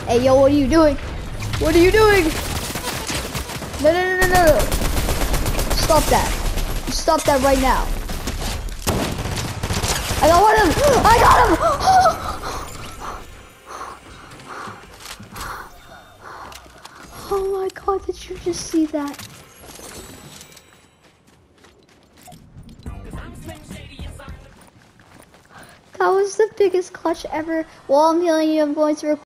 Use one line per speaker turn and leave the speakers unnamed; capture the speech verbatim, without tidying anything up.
Hey, yo, what are you doing? What are you doing? No, no, no, no, no, no. Stop that. Stop that right now. I got one of them. I got him. Oh my God, did you just see that? That was the biggest clutch ever. While I'm healing you, I'm going to record.